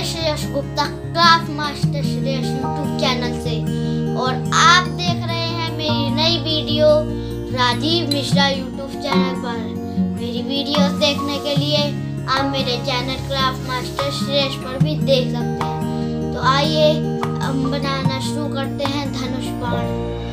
Shreyas Gupta craft master Shreyash YouTube channel से, और आप देख रहे हैं मेरी नई video Rajeev Mishra YouTube channel पर। मेरी वीडियोस देखने के लिए आप मेरे चैनल क्राफ्ट मास्टर श्रेयश पर भी देख सकते हैं। तो आइए हम बनाना शुरू करते हैं धनुष बाण।